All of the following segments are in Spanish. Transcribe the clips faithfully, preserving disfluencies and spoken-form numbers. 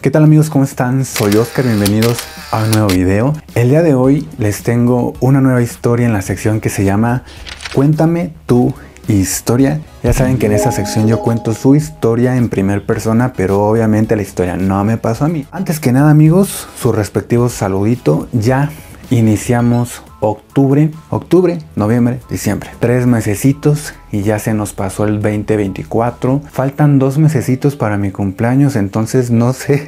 ¿Qué tal amigos? ¿Cómo están? Soy Oscar, bienvenidos a un nuevo video. El día de hoy les tengo una nueva historia en la sección que se llama Cuéntame tu historia. Ya saben que en esa sección yo cuento su historia en primera persona, pero obviamente la historia no me pasó a mí. Antes que nada amigos, su respectivo saludito. Ya iniciamos octubre, octubre, noviembre, diciembre. Tres mesecitos y ya se nos pasó el veinte veinticuatro. Faltan dos mesecitos para mi cumpleaños, entonces no sé.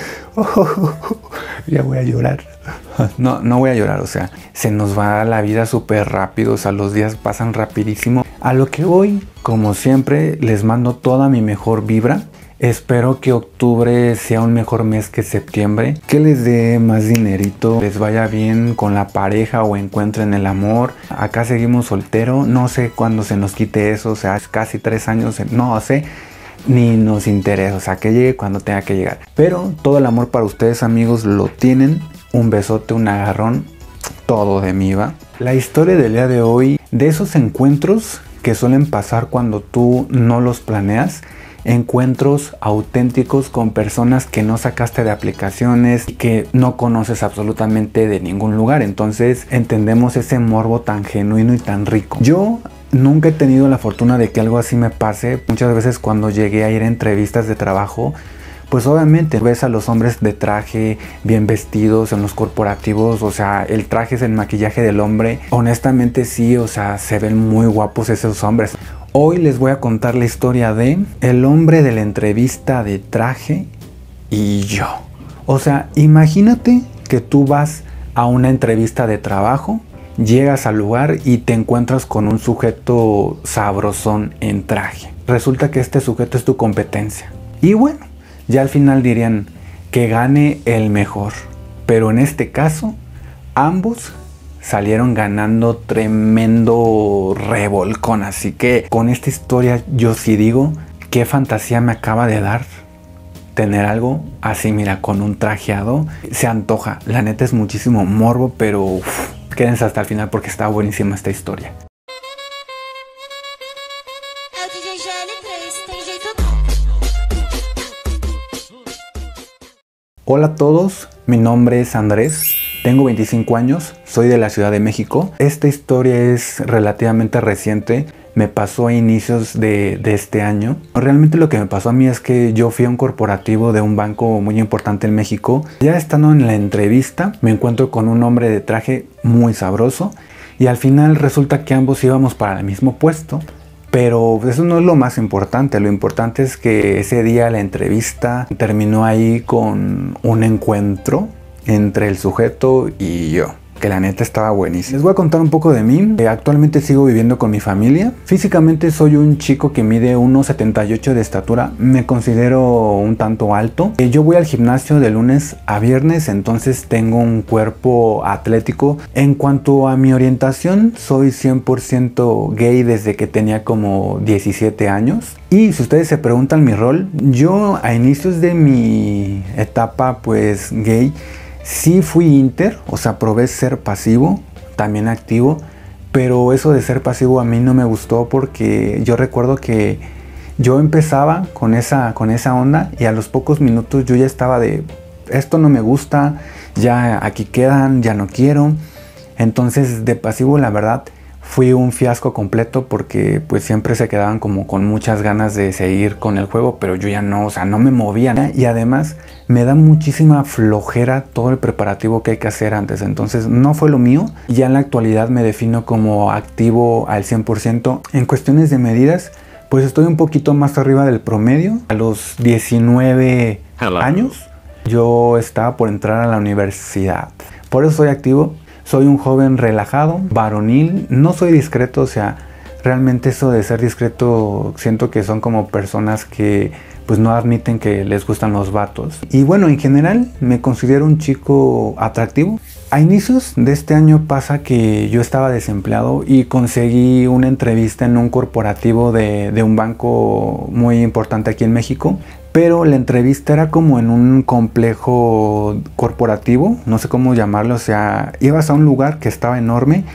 Oh, ya voy a llorar. No, no voy a llorar, o sea, se nos va la vida súper rápido, o sea, los días pasan rapidísimo. A lo que voy, como siempre, les mando toda mi mejor vibra. Espero que octubre sea un mejor mes que septiembre, que les dé más dinerito, les vaya bien con la pareja o encuentren el amor. Acá seguimos soltero, no sé cuándo se nos quite eso, o sea, es casi tres años, no sé, ni nos interesa, o sea, que llegue cuando tenga que llegar. Pero todo el amor para ustedes amigos lo tienen, un besote, un agarrón, todo de mí va. La historia del día de hoy, de esos encuentros que suelen pasar cuando tú no los planeas, encuentros auténticos con personas que no sacaste de aplicaciones y que no conoces absolutamente de ningún lugar. Entonces entendemos ese morbo tan genuino y tan rico. Yo nunca he tenido la fortuna de que algo así me pase. Muchas veces cuando llegué a ir a entrevistas de trabajo, pues obviamente ves a los hombres de traje, bien vestidos en los corporativos, o sea, el traje es el maquillaje del hombre. Honestamente sí, o sea, se ven muy guapos esos hombres. Hoy les voy a contar la historia de el hombre de la entrevista de traje y yo. O sea, imagínate que tú vas a una entrevista de trabajo, llegas al lugar y te encuentras con un sujeto sabrosón en traje. Resulta que este sujeto es tu competencia. Y bueno, ya al final dirían que gane el mejor. Pero en este caso, ambos salieron ganando tremendo revolcón. Así que con esta historia yo sí digo, qué fantasía me acaba de dar tener algo así, mira, con un trajeado. Se antoja, la neta es muchísimo morbo, pero uf, quédense hasta el final porque está buenísima esta historia. Hola a todos, mi nombre es Andrés, tengo veinticinco años, soy de la Ciudad de México. Esta historia es relativamente reciente, me pasó a inicios de, de este año. Realmente lo que me pasó a mí es que yo fui a un corporativo de un banco muy importante en México. Ya estando en la entrevista me encuentro con un hombre de traje muy sabroso y al final resulta que ambos íbamos para el mismo puesto. Pero eso no es lo más importante, lo importante es que ese día la entrevista terminó ahí con un encuentro entre el sujeto y yo, que la neta estaba buenísimo. Les voy a contar un poco de mí. Actualmente sigo viviendo con mi familia. Físicamente soy un chico que mide uno setenta y ocho de estatura. Me considero un tanto alto. Yo voy al gimnasio de lunes a viernes, entonces tengo un cuerpo atlético. En cuanto a mi orientación, soy cien por ciento gay desde que tenía como diecisiete años. Y si ustedes se preguntan mi rol, yo a inicios de mi etapa pues gay, sí fui inter, o sea, probé ser pasivo, también activo, pero eso de ser pasivo a mí no me gustó porque yo recuerdo que yo empezaba con esa, con esa onda y a los pocos minutos yo ya estaba de, esto no me gusta, ya aquí quedan, ya no quiero. Entonces de pasivo la verdad fui un fiasco completo porque pues siempre se quedaban como con muchas ganas de seguir con el juego, pero yo ya no, o sea, no me movía, ¿no? Y además me da muchísima flojera todo el preparativo que hay que hacer antes, entonces no fue lo mío. Ya en la actualidad me defino como activo al cien por ciento. En cuestiones de medidas, pues estoy un poquito más arriba del promedio. A los diecinueve Hello. Años yo estaba por entrar a la universidad, por eso soy activo. Soy un joven relajado, varonil, no soy discreto, o sea, realmente eso de ser discreto siento que son como personas que pues no admiten que les gustan los vatos. Y bueno, en general me considero un chico atractivo. A inicios de este año pasa que yo estaba desempleado y conseguí una entrevista en un corporativo de, de un banco muy importante aquí en México. Pero la entrevista era como en un complejo corporativo, no sé cómo llamarlo, o sea, ibas a un lugar que estaba enorme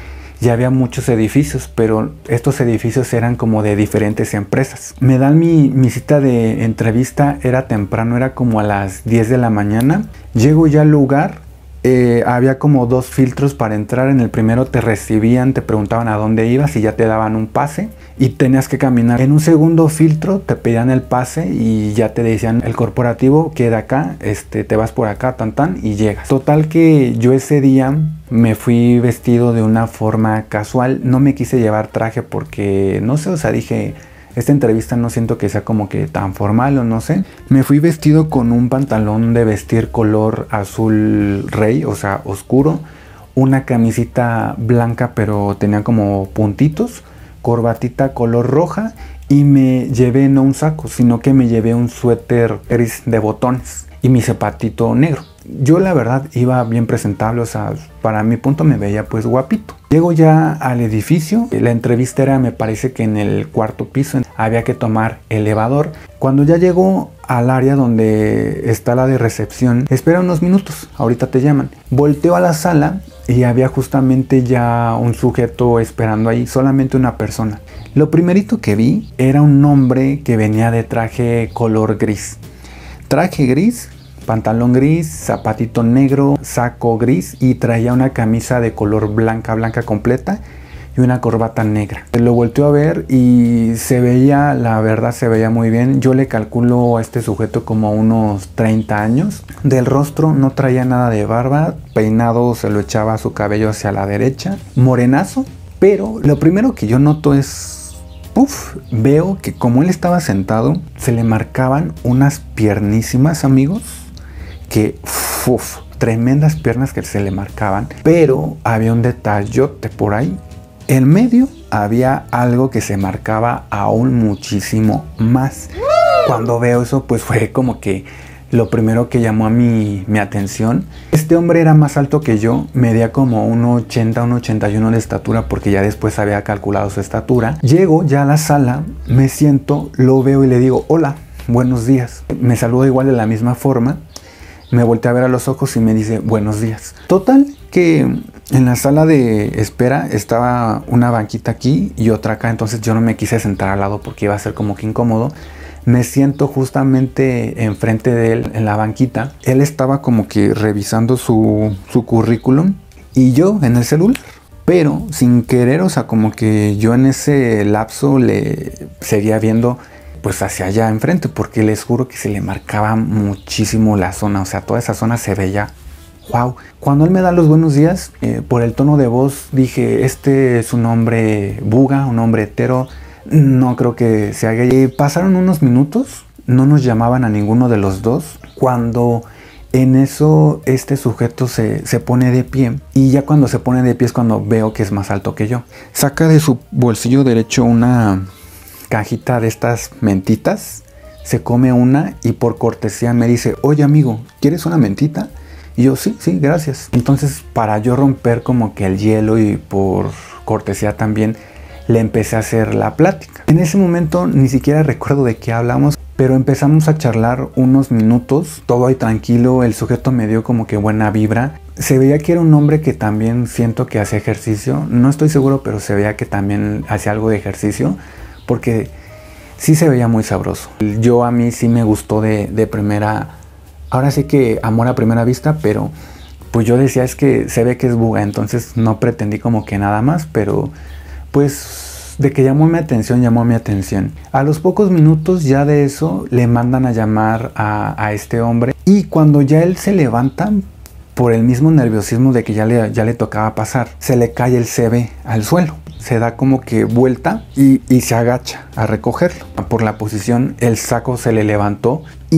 y había muchos edificios, pero estos edificios eran como de diferentes empresas. Me dan mi, mi cita de entrevista, era temprano, era como a las diez de la mañana. Llego ya al lugar. Eh, había como dos filtros para entrar. En el primero te recibían, te preguntaban a dónde ibas y ya te daban un pase y tenías que caminar. En un segundo filtro te pedían el pase y ya te decían el corporativo queda acá, este, te vas por acá, tan tan, y llegas. Total que yo ese día me fui vestido de una forma casual. No me quise llevar traje porque no sé, o sea, dije, esta entrevista no siento que sea como que tan formal o no sé. Me fui vestido con un pantalón de vestir color azul rey, o sea, oscuro. Una camisita blanca pero tenía como puntitos. Corbatita color roja. Y me llevé no un saco, sino que me llevé un suéter gris de botones. Y mi zapatito negro. Yo la verdad iba bien presentable, o sea, para mi punto me veía pues guapito. Llego ya al edificio, la entrevista era, me parece que en el cuarto piso, había que tomar elevador. Cuando ya llego al área donde está la de recepción, espera unos minutos, ahorita te llaman. Volteo a la sala y había justamente ya un sujeto esperando ahí, solamente una persona. Lo primerito que vi era un hombre que venía de traje color gris. Traje gris, pantalón gris, zapatito negro, saco gris y traía una camisa de color blanca, blanca completa y una corbata negra. Lo volteó a ver y se veía, la verdad se veía muy bien. Yo le calculo a este sujeto como unos treinta años. Del rostro no traía nada de barba, peinado se lo echaba su cabello hacia la derecha, morenazo, pero lo primero que yo noto es... Uf, veo que como él estaba sentado, se le marcaban unas piernísimas, amigos, que uf, tremendas piernas que se le marcaban, pero había un detallote por ahí. En medio había algo que se marcaba aún muchísimo más. Cuando veo eso, pues fue como que lo primero que llamó a mi, mi atención. Este hombre era más alto que yo, medía como uno ochenta, uno ochenta y uno de estatura, porque ya después había calculado su estatura. Llego ya a la sala, me siento, lo veo y le digo, hola, buenos días. Me saluda igual de la misma forma, me volteé a ver a los ojos y me dice, buenos días. Total, que en la sala de espera estaba una banquita aquí y otra acá, entonces yo no me quise sentar al lado porque iba a ser como que incómodo. Me siento justamente enfrente de él en la banquita. Él estaba como que revisando su, su currículum y yo en el celular. Pero sin querer, o sea, como que yo en ese lapso le seguía viendo pues hacia allá enfrente, porque les juro que se le marcaba muchísimo la zona. O sea, toda esa zona se veía. Wow. Cuando él me da los buenos días, eh, por el tono de voz dije, este es un hombre buga, un hombre hetero. No creo que sea gay. Pasaron unos minutos, no nos llamaban a ninguno de los dos. Cuando en eso este sujeto se, se pone de pie, y ya cuando se pone de pie es cuando veo que es más alto que yo. Saca de su bolsillo derecho una cajita de estas mentitas, se come una y por cortesía me dice, oye amigo, ¿quieres una mentita? Y yo, sí, sí, gracias. Entonces, para yo romper como que el hielo y por cortesía también, le empecé a hacer la plática. En ese momento ni siquiera recuerdo de qué hablamos, pero empezamos a charlar unos minutos, todo ahí tranquilo. El sujeto me dio como que buena vibra. Se veía que era un hombre que también siento que hacía ejercicio. No estoy seguro, pero se veía que también hacía algo de ejercicio, porque sí se veía muy sabroso. Yo a mí sí me gustó de, de primera, ahora sí que amor a primera vista, pero pues yo decía es que se ve que es buga, entonces no pretendí como que nada más, pero pues de que llamó mi atención, llamó mi atención. A los pocos minutos ya de eso le mandan a llamar a, a este hombre, y cuando ya él se levanta, por el mismo nerviosismo de que ya le, ya le tocaba pasar, se le cae el C V al suelo. Se da como que vuelta y, y se agacha a recogerlo. Por la posición el saco se le levantó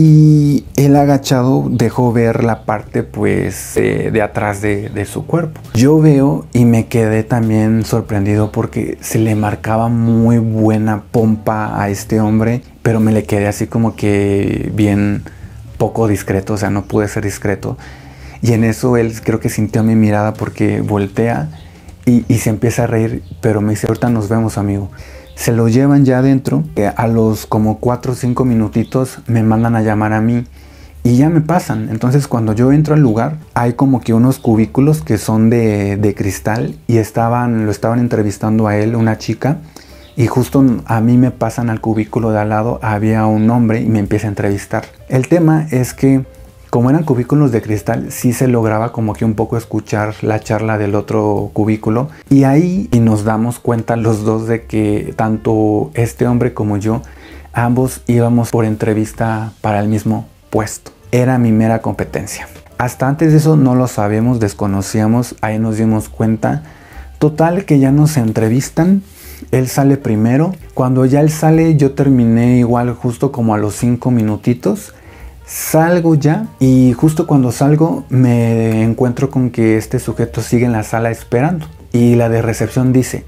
y el agachado dejó ver la parte pues eh, de atrás de, de su cuerpo. Yo veo y me quedé también sorprendido porque se le marcaba muy buena pompa a este hombre, pero me le quedé así como que bien poco discreto, o sea, no pude ser discreto. Y en eso él creo que sintió mi mirada porque voltea y, y se empieza a reír, pero me dice, ahorita nos vemos, amigo. Se lo llevan ya adentro. A los como cuatro o cinco minutitos me mandan a llamar a mí y ya me pasan. Entonces cuando yo entro al lugar hay como que unos cubículos que son de, de cristal y estaban, lo estaban entrevistando a él, una chica, y justo a mí me pasan al cubículo de al lado, había un hombre y me empieza a entrevistar. El tema es que como eran cubículos de cristal, sí se lograba como que un poco escuchar la charla del otro cubículo, y ahí y nos damos cuenta los dos de que tanto este hombre como yo, ambos íbamos por entrevista para el mismo puesto. Era mi mera competencia. Hasta antes de eso no lo sabíamos, desconocíamos, ahí nos dimos cuenta. Total que ya nos entrevistan, él sale primero. Cuando ya él sale, yo terminé igual justo como a los cinco minutitos. Salgo ya y justo cuando salgo me encuentro con que este sujeto sigue en la sala esperando. Y la de recepción dice,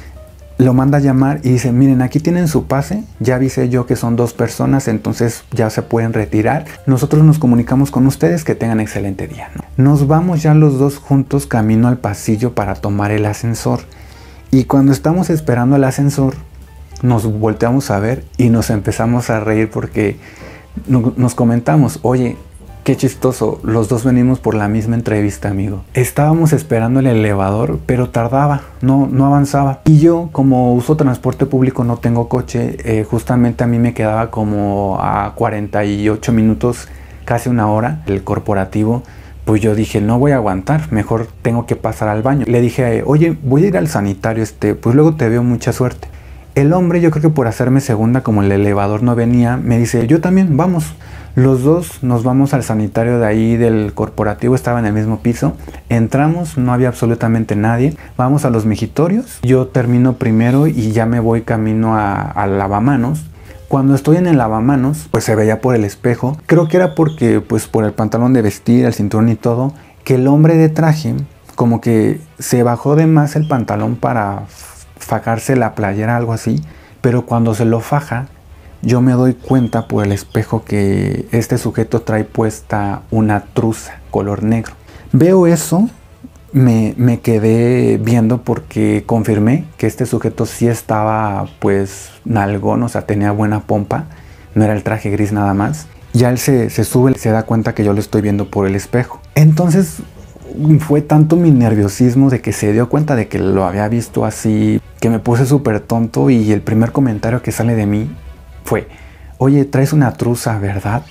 lo manda a llamar y dice, miren, aquí tienen su pase, ya avisé yo que son dos personas, entonces ya se pueden retirar. Nosotros nos comunicamos con ustedes, que tengan excelente día, ¿no? Nos vamos ya los dos juntos camino al pasillo para tomar el ascensor. Y cuando estamos esperando el ascensor, nos volteamos a ver y nos empezamos a reír porque nos comentamos, oye, qué chistoso, los dos venimos por la misma entrevista, amigo. Estábamos esperando el elevador, pero tardaba, no, no avanzaba. Y yo, como uso transporte público, no tengo coche, eh, justamente a mí me quedaba como a cuarenta y ocho minutos, casi una hora, el corporativo. Pues yo dije, no voy a aguantar, mejor tengo que pasar al baño. Le dije, oye, voy a ir al sanitario, este, pues luego te veo, mucha suerte. El hombre, yo creo que por hacerme segunda, como el elevador no venía, me dice, yo también, vamos. Los dos nos vamos al sanitario de ahí del corporativo, estaba en el mismo piso. Entramos, no había absolutamente nadie. Vamos a los mijitorios. Yo termino primero y ya me voy camino a, a lavamanos. Cuando estoy en el lavamanos, pues se veía por el espejo. Creo que era porque, pues por el pantalón de vestir, el cinturón y todo, que el hombre de traje como que se bajó de más el pantalón para fajarse la playera, algo así. Pero cuando se lo faja, yo me doy cuenta por el espejo que este sujeto trae puesta una truza color negro. Veo eso, me, me quedé viendo porque confirmé que este sujeto sí estaba pues nalgón, o sea, tenía buena pompa, no era el traje gris nada más. Ya él se, se sube y se da cuenta que yo lo estoy viendo por el espejo. Entonces fue tanto mi nerviosismo de que se dio cuenta de que lo había visto así, que me puse súper tonto, y el primer comentario que sale de mí fue, oye, traes una truza, ¿verdad?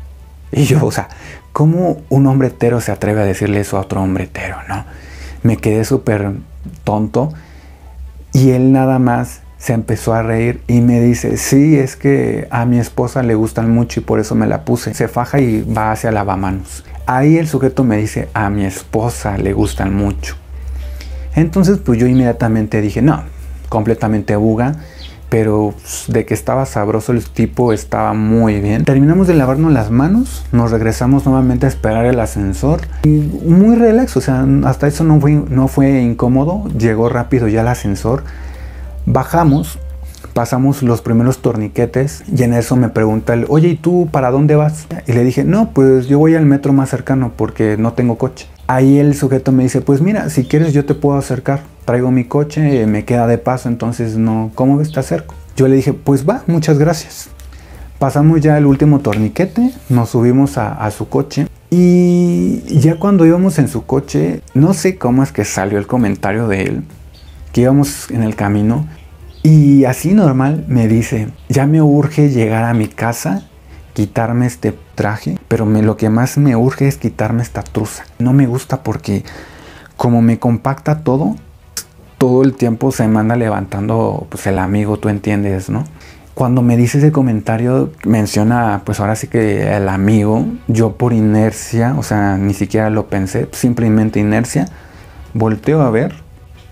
Y yo, o sea, ¿cómo un hombre hetero se atreve a decirle eso a otro hombre hetero, no? Me quedé súper tonto y él nada más se empezó a reír y me dice, sí, es que a mi esposa le gustan mucho y por eso me la puse. Se faja y va hacia lavamanos. Ahí el sujeto me dice, a mi esposa le gustan mucho. Entonces pues yo inmediatamente dije, no, completamente buga. Pero de que estaba sabroso el tipo, estaba muy bien. Terminamos de lavarnos las manos, nos regresamos nuevamente a esperar el ascensor. Y muy relax, o sea, hasta eso no fue, no fue incómodo. Llegó rápido ya el ascensor. Bajamos, pasamos los primeros torniquetes y en eso me pregunta él, oye, ¿y tú para dónde vas? Y le dije, no, pues yo voy al metro más cercano porque no tengo coche. Ahí el sujeto me dice, pues mira, si quieres yo te puedo acercar. Traigo mi coche, me queda de paso, entonces no, ¿cómo ves? Te acerco. Yo le dije, pues va, muchas gracias. Pasamos ya el último torniquete, nos subimos a, a su coche y ya cuando íbamos en su coche, no sé cómo es que salió el comentario de él, que íbamos en el camino y así normal me dice, ya me urge llegar a mi casa, quitarme este traje, pero me, lo que más me urge es quitarme esta truza. No me gusta porque como me compacta todo, todo el tiempo se me anda levantando pues el amigo, tú entiendes, ¿no? Cuando me dice ese comentario, menciona pues ahora sí que el amigo, yo por inercia, o sea, ni siquiera lo pensé, simplemente inercia, volteo a ver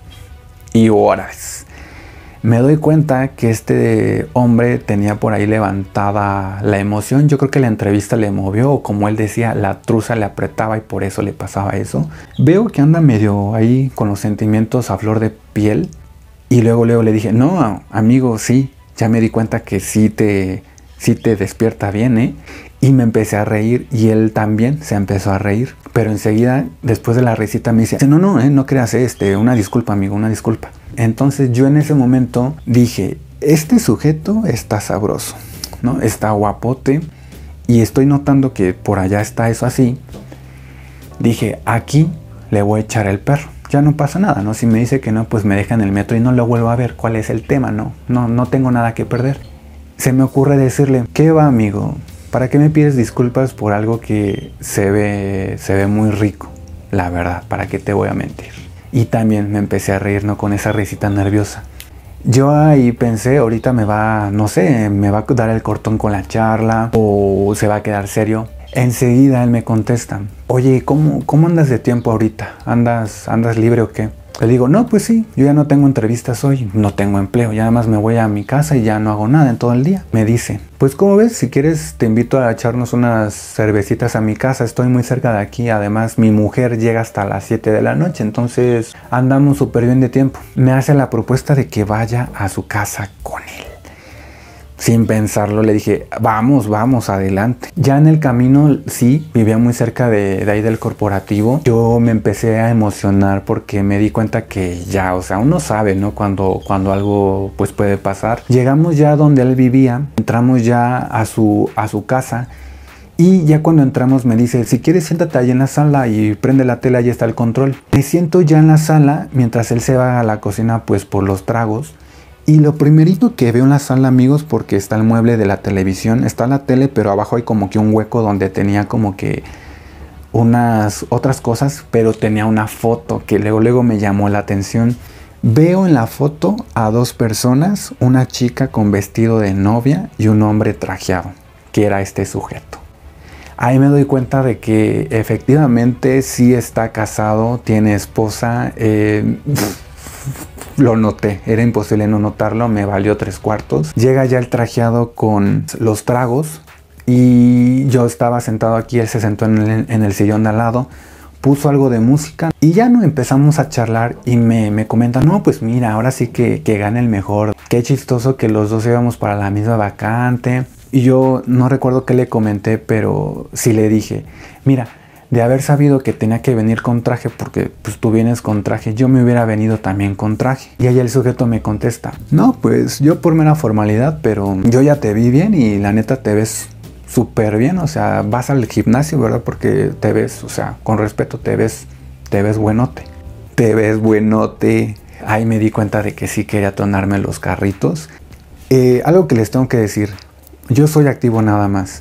y horas. Me doy cuenta que este hombre tenía por ahí levantada la emoción. Yo creo que la entrevista le movió, o como él decía, la truza le apretaba y por eso le pasaba eso. Veo que anda medio ahí con los sentimientos a flor de piel. Y luego, luego le dije, no, amigo, sí, ya me di cuenta que sí te, sí te despierta bien, ¿eh? Y me empecé a reír y él también se empezó a reír. Pero enseguida, después de la risita, me dice, no, no, eh, no creas, este, una disculpa, amigo, una disculpa. Entonces yo en ese momento dije, este sujeto está sabroso, ¿no? Está guapote y estoy notando que por allá está eso así, dije, aquí le voy a echar el perro. Ya no pasa nada, ¿no? Si me dice que no, pues me deja en el metro y no lo vuelvo a ver. ¿Cuál es el tema? No, no, no tengo nada que perder. Se me ocurre decirle, ¿qué va, amigo? ¿Para qué me pides disculpas por algo que se ve, se ve muy rico? La verdad, ¿para qué te voy a mentir? Y también me empecé a reír, ¿no? Con esa risita nerviosa. Yo ahí pensé, ahorita me va, no sé, me va a dar el cortón con la charla o se va a quedar serio. Enseguida él me contesta, oye, ¿cómo, cómo andas de tiempo ahorita? ¿Andas, andas libre o qué? Le digo, no, pues sí, yo ya no tengo entrevistas hoy, no tengo empleo, ya además me voy a mi casa y ya no hago nada en todo el día. Me dice, pues ¿cómo ves? Si quieres te invito a echarnos unas cervecitas a mi casa, estoy muy cerca de aquí, además mi mujer llega hasta las siete de la noche, entonces andamos súper bien de tiempo. Me hace la propuesta de que vaya a su casa con él. Sin pensarlo le dije, vamos, vamos, adelante. Ya en el camino, sí, vivía muy cerca de, de ahí del corporativo. Yo me empecé a emocionar porque me di cuenta que ya, o sea, uno sabe, ¿no? Cuando, cuando algo pues puede pasar. Llegamos ya donde él vivía, entramos ya a su, a su casa. Y ya cuando entramos me dice, si quieres siéntate ahí en la sala y prende la tele, ahí está el control. Me siento ya en la sala mientras él se va a la cocina pues por los tragos. Y lo primerito que veo en la sala, amigos, porque está el mueble de la televisión, está la tele, pero abajo hay como que un hueco donde tenía como que unas otras cosas, pero tenía una foto que luego, luego me llamó la atención. Veo en la foto a dos personas, una chica con vestido de novia y un hombre trajeado, que era este sujeto. Ahí me doy cuenta de que efectivamente sí está casado, tiene esposa, eh... Lo noté, era imposible no notarlo, me valió tres cuartos. Llega ya el trajeado con los tragos y yo estaba sentado aquí, él se sentó en el, en el sillón de al lado, puso algo de música y ya no empezamos a charlar y me, me comenta, no, pues mira, ahora sí que, que gane el mejor. Qué chistoso que los dos íbamos para la misma vacante. Y yo no recuerdo qué le comenté, pero sí le dije, mira, de haber sabido que tenía que venir con traje, porque pues tú vienes con traje, yo me hubiera venido también con traje. Y ahí el sujeto me contesta, no, pues yo por mera formalidad, pero yo ya te vi bien y la neta te ves súper bien, o sea, vas al gimnasio, ¿verdad? Porque te ves, o sea, con respeto, te ves, te ves buenote. Te ves buenote. Ahí me di cuenta de que sí quería tonarme los carritos. Eh, algo que les tengo que decir, yo soy activo nada más.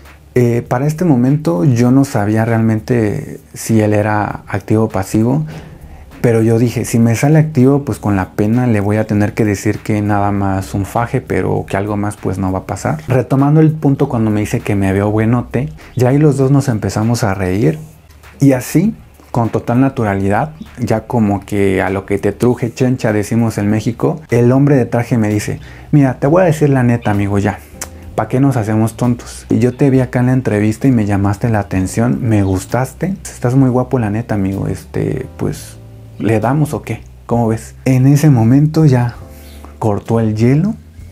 Eh, para este momento yo no sabía realmente si él era activo o pasivo, pero yo dije, si me sale activo, pues con la pena le voy a tener que decir que nada más un faje, pero que algo más pues no va a pasar. Retomando el punto cuando me dice que me veo buenote, ya ahí los dos nos empezamos a reír y así, con total naturalidad, ya como que a lo que te truje chencha decimos en México, el hombre de traje me dice, mira, te voy a decir la neta, amigo, ya. ¿Para qué nos hacemos tontos? Y yo te vi acá en la entrevista y me llamaste la atención, me gustaste, estás muy guapo la neta, amigo, este, pues, ¿le damos o qué? ¿Cómo ves? En ese momento ya cortó el hielo,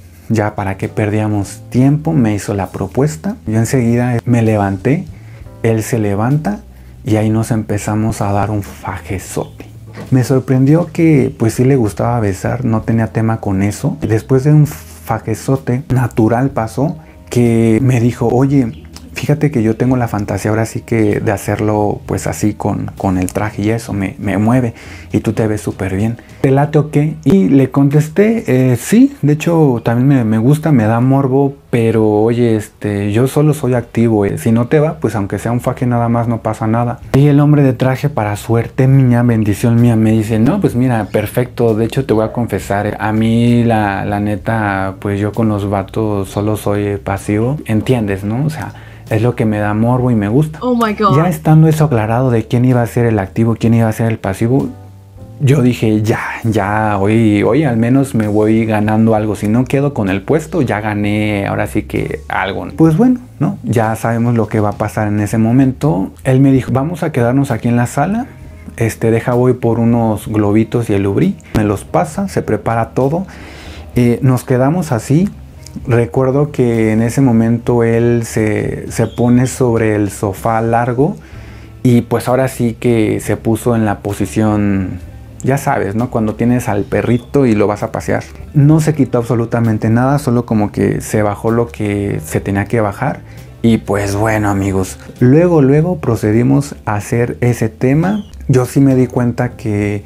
ya para qué perdíamos tiempo, me hizo la propuesta, yo enseguida me levanté, él se levanta y ahí nos empezamos a dar un fajezote. Me sorprendió que pues sí le gustaba besar, no tenía tema con eso. Después de un fajezote natural pasó que me dijo, oye, fíjate que yo tengo la fantasía ahora sí que de hacerlo pues así con, con el traje y eso, me, me mueve y tú te ves súper bien. ¿Te late o qué? Y le contesté, eh, sí, de hecho también me, me gusta, me da morbo, pero oye, este, yo solo soy activo, eh. Si no te va, pues aunque sea un faje nada más no pasa nada. Y el hombre de traje, para suerte mía, bendición mía, me dice, no, pues mira, perfecto, de hecho te voy a confesar, a mí la, la neta, pues yo con los vatos solo soy pasivo, ¿entiendes, no? O sea, es lo que me da morbo y me gusta. Oh my God. Ya estando eso aclarado de quién iba a ser el activo, quién iba a ser el pasivo, yo dije, ya, ya, hoy, hoy al menos me voy ganando algo. Si no quedo con el puesto, ya gané, ahora sí que algo. Pues bueno, ¿no? Ya sabemos lo que va a pasar en ese momento. Él me dijo, vamos a quedarnos aquí en la sala. Este, deja, voy por unos globitos y el Lubrí. Me los pasa, se prepara todo. Eh, nos quedamos así. Recuerdo que en ese momento él se, se pone sobre el sofá largo y pues ahora sí que se puso en la posición, ya sabes, ¿no? Cuando tienes al perrito y lo vas a pasear. No se quitó absolutamente nada, solo como que se bajó lo que se tenía que bajar Y pues bueno, amigos, luego luego procedimos a hacer ese tema. Yo sí me di cuenta que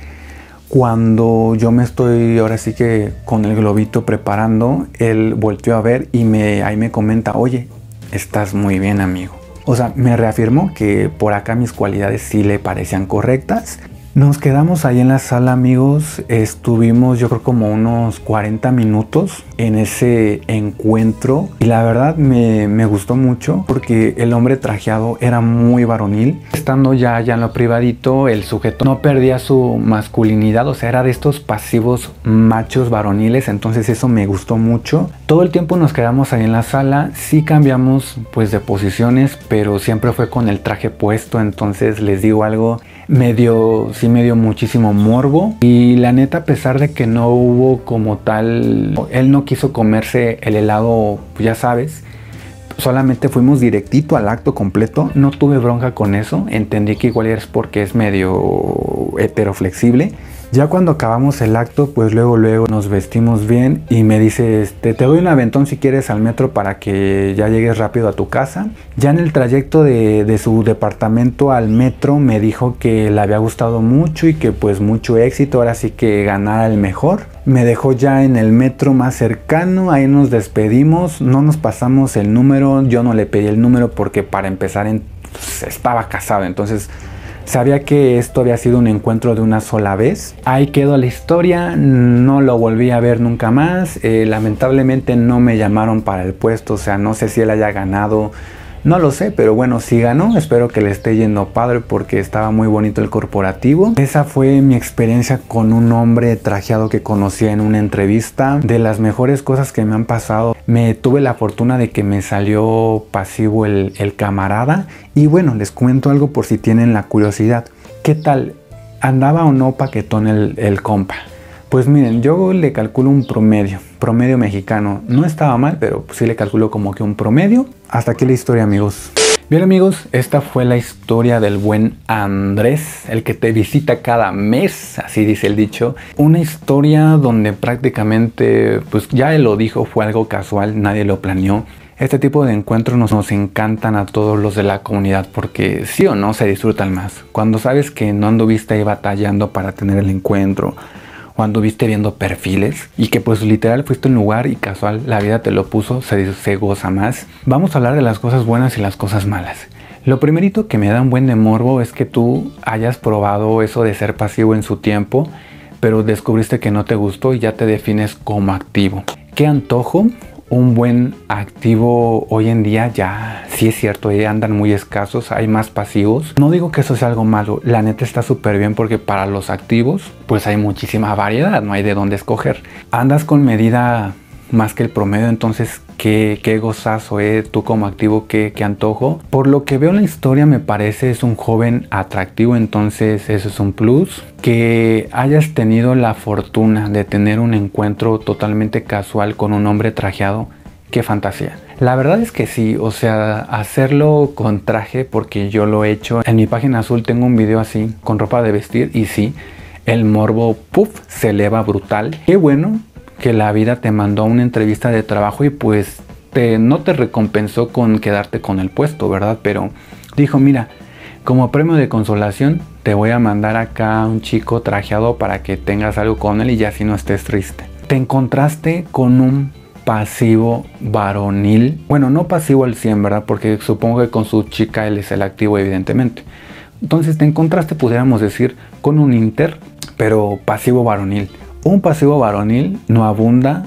cuando yo me estoy ahora sí que con el globito preparando, él volteó a ver y me, ahí me comenta, oye, estás muy bien, amigo. O sea, me reafirmó que por acá mis cualidades sí le parecían correctas. Nos quedamos ahí en la sala, amigos. Estuvimos yo creo como unos cuarenta minutos en ese encuentro. Y la verdad me, me gustó mucho porque el hombre trajeado era muy varonil. Estando ya, ya en lo privadito, el sujeto no perdía su masculinidad. O sea, era de estos pasivos machos varoniles. Entonces eso me gustó mucho. Todo el tiempo nos quedamos ahí en la sala. Sí cambiamos pues de posiciones, pero siempre fue con el traje puesto. Entonces les digo algo, me dio, sí me dio muchísimo morbo. Y la neta, a pesar de que no hubo como tal, él no quiso comerse el helado, pues ya sabes, solamente fuimos directito al acto completo. No tuve bronca con eso, entendí que igual es porque es medio heteroflexible. Ya cuando acabamos el acto, pues luego luego nos vestimos bien y me dice, este, te doy un aventón si quieres al metro para que ya llegues rápido a tu casa. Ya en el trayecto de, de su departamento al metro me dijo que le había gustado mucho y que pues mucho éxito, ahora sí que ganara el mejor. Me dejó ya en el metro más cercano, ahí nos despedimos, no nos pasamos el número, yo no le pedí el número porque para empezar en, pues, estaba casado, entonces sabía que esto había sido un encuentro de una sola vez. Ahí quedó la historia, no lo volví a ver nunca más. Eh, lamentablemente no me llamaron para el puesto, o sea, no sé si él haya ganado, no lo sé, pero bueno, si ganó, espero que le esté yendo padre porque estaba muy bonito el corporativo. Esa fue mi experiencia con un hombre trajeado que conocí en una entrevista. De las mejores cosas que me han pasado, me tuve la fortuna de que me salió pasivo el, el camarada. Y bueno, les cuento algo por si tienen la curiosidad. ¿Qué tal? ¿Andaba o no paquetón el, el compa? Pues miren, yo le calculo un promedio, promedio mexicano. No estaba mal, pero pues sí le calculo como que un promedio. Hasta aquí la historia, amigos. Bien, amigos, esta fue la historia del buen Andrés, el que te visita cada mes, así dice el dicho. Una historia donde prácticamente, pues ya él lo dijo, fue algo casual, nadie lo planeó. Este tipo de encuentros nos, nos encantan a todos los de la comunidad porque sí o no se disfrutan más. Cuando sabes que no anduviste ahí batallando para tener el encuentro, cuando viste viendo perfiles y que pues literal fuiste un lugar y casual la vida te lo puso, se, se goza más. Vamos a hablar de las cosas buenas y las cosas malas. Lo primerito que me da un buen de morbo es que tú hayas probado eso de ser pasivo en su tiempo, pero descubriste que no te gustó y ya te defines como activo. ¡Qué antojo! Un buen activo hoy en día ya, sí es cierto, ya andan muy escasos, hay más pasivos. No digo que eso sea algo malo, la neta está súper bien porque para los activos pues hay muchísima variedad, no hay de dónde escoger. Andas con medida más que el promedio, entonces qué, qué gozazo, eh, tú como activo, qué, qué antojo. Por lo que veo en la historia me parece es un joven atractivo, entonces eso es un plus. Que hayas tenido la fortuna de tener un encuentro totalmente casual con un hombre trajeado, qué fantasía. La verdad es que sí, o sea, hacerlo con traje, porque yo lo he hecho. En mi página azul tengo un video así, con ropa de vestir, y sí, el morbo, puff, se eleva brutal. Qué bueno que la vida te mandó una entrevista de trabajo y pues te, no te recompensó con quedarte con el puesto, ¿verdad? Pero dijo, mira, como premio de consolación te voy a mandar acá a un chico trajeado para que tengas algo con él y ya así no estés triste. Te encontraste con un pasivo varonil, bueno, no pasivo al cien, ¿verdad? Porque supongo que con su chica él es el activo, evidentemente. Entonces te encontraste, pudiéramos decir, con un inter, pero pasivo varonil. Un pasivo varonil no abunda,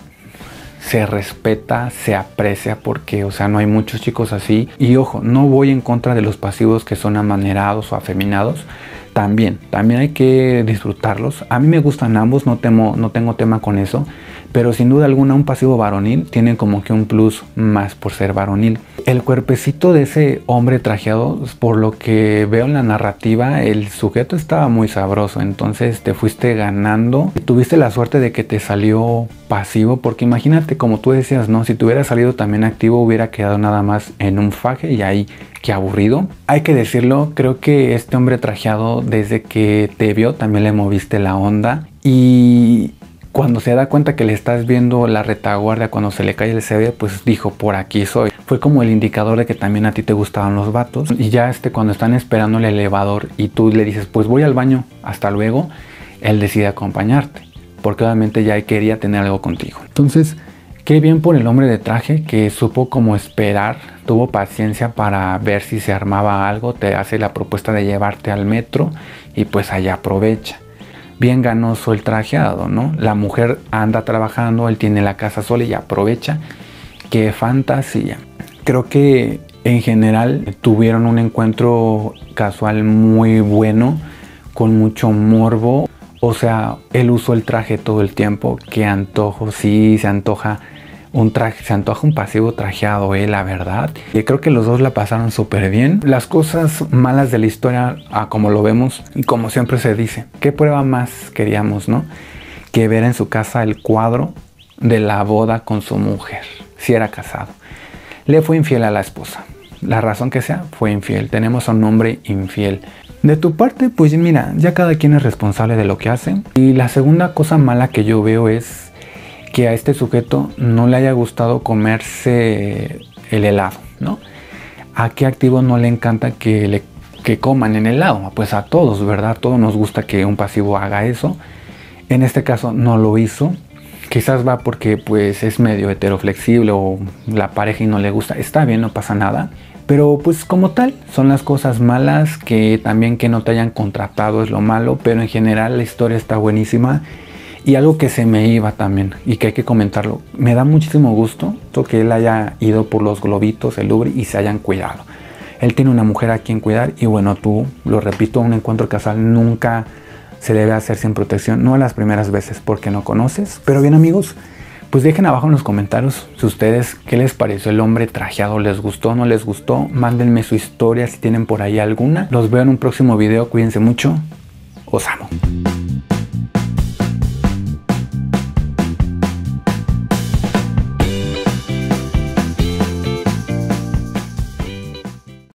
se respeta, se aprecia porque, o sea, no hay muchos chicos así. Y ojo, no voy en contra de los pasivos que son amanerados o afeminados. También, también hay que disfrutarlos. A mí me gustan ambos, no, temo, no tengo tema con eso. Pero sin duda alguna un pasivo varonil tiene como que un plus más por ser varonil. El cuerpecito de ese hombre trajeado, por lo que veo en la narrativa, el sujeto estaba muy sabroso. Entonces te fuiste ganando. Tuviste la suerte de que te salió pasivo. Porque imagínate, como tú decías, ¿no? Si te hubiera salido también activo, hubiera quedado nada más en un faje y ahí, qué aburrido. Hay que decirlo, creo que este hombre trajeado, desde que te vio, también le moviste la onda. Y cuando se da cuenta que le estás viendo la retaguardia, cuando se le cae el C D, pues dijo, por aquí soy. Fue como el indicador de que también a ti te gustaban los vatos. Y ya este, cuando están esperando el elevador y tú le dices, pues voy al baño, hasta luego, él decide acompañarte, porque obviamente ya quería tener algo contigo. Entonces, qué bien por el hombre de traje que supo como esperar, tuvo paciencia para ver si se armaba algo, te hace la propuesta de llevarte al metro y pues allá aprovecha. Bien ganoso el trajeado, ¿no? La mujer anda trabajando, él tiene la casa sola y aprovecha. ¡Qué fantasía! Creo que en general tuvieron un encuentro casual muy bueno, con mucho morbo. O sea, él usó el traje todo el tiempo. ¡Qué antojo! Sí, se antoja un traje, se antoja un pasivo trajeado, eh, la verdad. Y creo que los dos la pasaron súper bien. Las cosas malas de la historia, ah, como lo vemos y como siempre se dice, ¿qué prueba más queríamos, no? Que ver en su casa el cuadro de la boda con su mujer, si era casado. Le fue infiel a la esposa. La razón que sea, fue infiel. Tenemos a un hombre infiel. De tu parte, pues mira, ya cada quien es responsable de lo que hace. Y la segunda cosa mala que yo veo es que a este sujeto no le haya gustado comerse el helado, ¿no? ¿A qué activo no le encanta que, le, que coman en helado? Pues a todos, ¿verdad? A todos nos gusta que un pasivo haga eso. En este caso no lo hizo. Quizás va porque pues es medio heteroflexible o la pareja y no le gusta. Está bien, no pasa nada. Pero pues como tal, son las cosas malas, que también que no te hayan contratado es lo malo. Pero en general la historia está buenísima. Y algo que se me iba también y que hay que comentarlo, me da muchísimo gusto que él haya ido por los globitos, el Louvre, y se hayan cuidado. Él tiene una mujer a quien cuidar y bueno, tú, lo repito, un encuentro casual nunca se debe hacer sin protección, no a las primeras veces porque no conoces. Pero bien amigos, pues dejen abajo en los comentarios si ustedes qué les pareció el hombre trajeado, les gustó, no les gustó, mándenme su historia si tienen por ahí alguna. Los veo en un próximo video, cuídense mucho, os amo.